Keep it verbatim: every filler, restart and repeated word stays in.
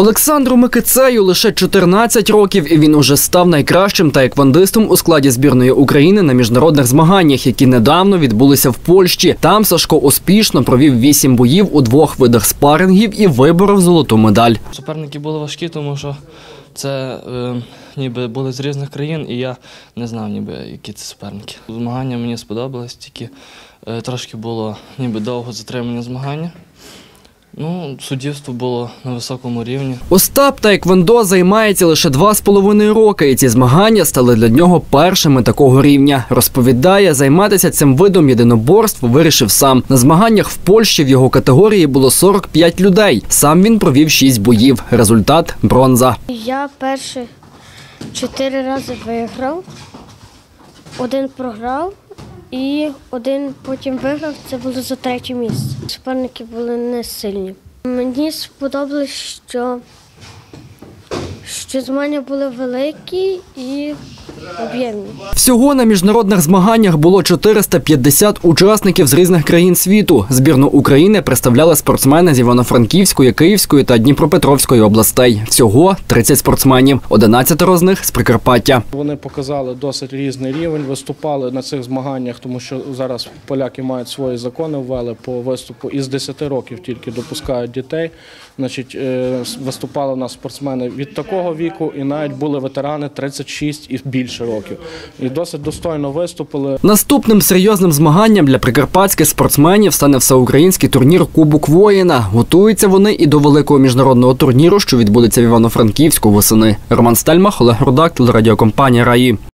Олександру Микицею лише чотирнадцять років, і він уже став найкращим таеквондистом у складі збірної України на міжнародних змаганнях, які недавно відбулися в Польщі. Там Сашко успішно провів вісім боїв у двох видах спарингів і виборов золоту медаль. Суперники були важкі, тому що це е, ніби були з різних країн, і я не знав, ніби, які це суперники. Змагання мені сподобалось, тільки е, трошки було ніби довго затримання змагання. Ну, суддівство було на високому рівні. Остап таеквондо займається лише два з половиною роки, і ці змагання стали для нього першими такого рівня. Розповідає, займатися цим видом єдиноборств вирішив сам. На змаганнях в Польщі в його категорії було сорок п'ять людей. Сам він провів шість боїв. Результат – бронза. Я перші чотири рази виграв, один програв. І один потім виграв, це було за третє місце. Суперники були не сильні. Мені сподобалось, що, що змагання були великі і об'ємні. Всього на міжнародних змаганнях було чотириста п'ятдесят учасників з різних країн світу. Збірну України представляли спортсмени з Івано-Франківської, Київської та Дніпропетровської областей. Всього тридцять спортсменів, одинадцятеро з них – з Прикарпаття. Вони показали досить різний рівень, виступали на цих змаганнях, тому що зараз поляки мають свої закони, ввели по виступу. Із десяти років тільки допускають дітей. Значить, виступали у нас спортсмени від такого віку, і навіть були ветерани тридцять шість і більше років. І досить достойно виступили. Наступним серйозним змаганням для прикарпатських спортсменів стане всеукраїнський турнір «Кубок воїна». Готуються вони і до великого міжнародного турніру, що відбудеться в Івано-Франківську восени. Роман Стельмах, Олег Рудак, телерадіокомпанія «Раї».